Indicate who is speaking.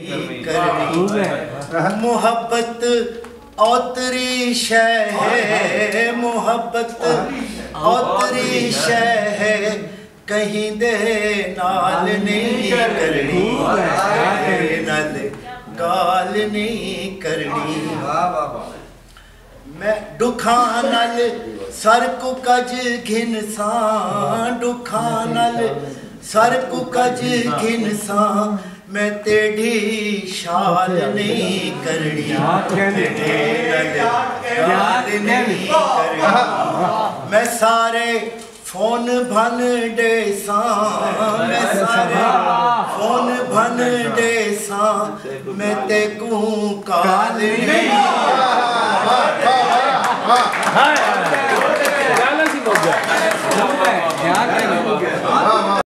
Speaker 1: करनी। मोहब्बत औतरी शह है, मोहब्बत औतरी शह है, कहीं दे नाल नहीं करनी, नाल गाल नहीं करनी। मैं दुखा नाल सर को कज घिनसा, दुखा नाल सर को कज घिनसा, मैं तेरी शाल नहीं करनी, गाल नहीं करनी। मैं सारे फोन भन दे सा, मैं सारे फोन भन दे सा, मैं ते को काल नहीं।